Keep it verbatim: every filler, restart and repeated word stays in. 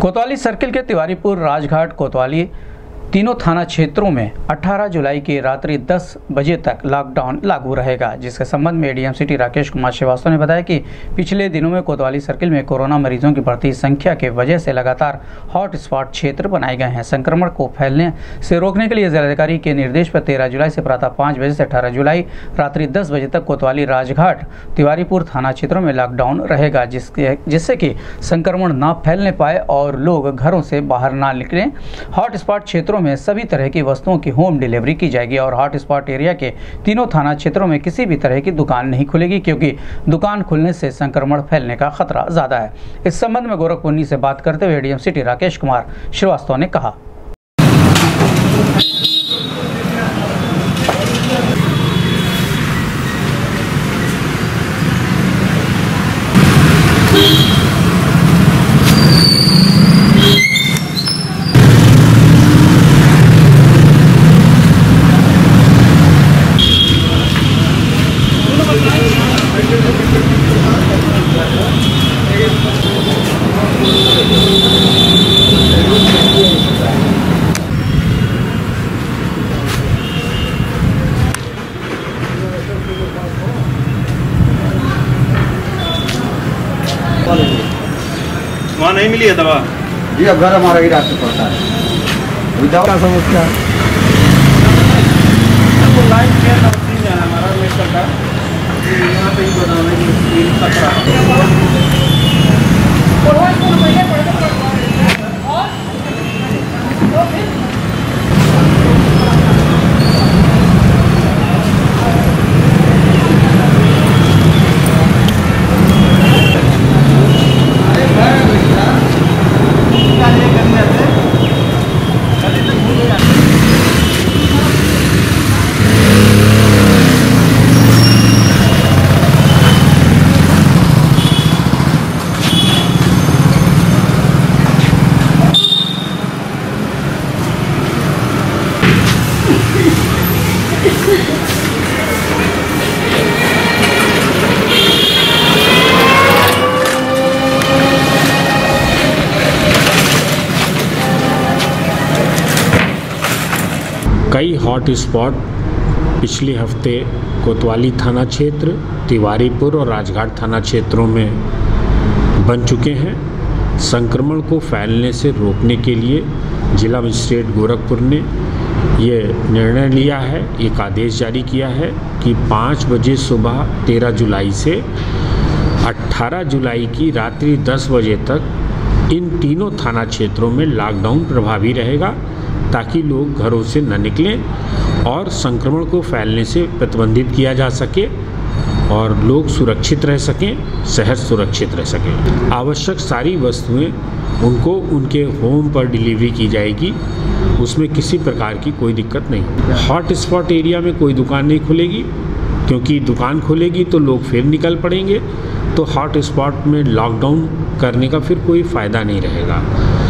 कोतवाली सर्किल के तिवारीपुर, राजघाट, कोतवाली तीनों थाना क्षेत्रों में अठारह जुलाई की रात्रि दस बजे तक लॉकडाउन लागू रहेगा, जिसके संबंध में एडीएम सिटी राकेश कुमार श्रीवास्तव ने बताया कि पिछले दिनों में कोतवाली सर्किल में कोरोना मरीजों की बढ़ती संख्या के वजह से लगातार हॉट स्पॉट क्षेत्र बनाए गए हैं। संक्रमण को फैलने से रोकने के लिए जिलाधिकारी के निर्देश पर तेरह जुलाई से प्रातः पाँच बजे से अठारह जुलाई रात्रि दस बजे तक कोतवाली, राजघाट, तिवारीपुर थाना क्षेत्रों में लॉकडाउन रहेगा, जिसके जिससे कि संक्रमण न फैलने पाए और लोग घरों से बाहर ना निकलें। हॉट स्पॉट क्षेत्रों में सभी तरह की वस्तुओं की होम डिलीवरी की जाएगी और हॉट स्पॉट एरिया के तीनों थाना क्षेत्रों में किसी भी तरह की दुकान नहीं खुलेगी, क्योंकि दुकान खुलने से संक्रमण फैलने का खतरा ज्यादा है। इस संबंध में गोरखपुन्नी से बात करते हुए एडीएम सिटी राकेश कुमार श्रीवास्तव ने कहा। वहाँ नहीं मिली है दवा जी, अब घर हमारा ही रास्ते पड़ता है। विदाउट का समस्या लाइन फेयर है हमारा मेडिकल का, यहाँ पे ही गोदाम कई हॉट स्पॉट पिछले हफ्ते कोतवाली थाना क्षेत्र, तिवारीपुर और राजघाट थाना क्षेत्रों में बन चुके हैं। संक्रमण को फैलने से रोकने के लिए जिला मजिस्ट्रेट गोरखपुर ने ये निर्णय लिया है, एक आदेश जारी किया है कि पाँच बजे सुबह तेरह जुलाई से अठारह जुलाई की रात्रि दस बजे तक इन तीनों थाना क्षेत्रों में लॉकडाउन प्रभावी रहेगा, ताकि लोग घरों से न निकलें और संक्रमण को फैलने से प्रतिबंधित किया जा सके और लोग सुरक्षित रह सकें, सेहत सुरक्षित रह सकें। आवश्यक सारी वस्तुएं उनको उनके होम पर डिलीवरी की जाएगी, उसमें किसी प्रकार की कोई दिक्कत नहीं। हॉट स्पॉट एरिया में कोई दुकान नहीं खुलेगी, क्योंकि दुकान खुलेगी तो लोग फिर निकल पड़ेंगे, तो हॉट स्पॉट में लॉकडाउन करने का फिर कोई फ़ायदा नहीं रहेगा।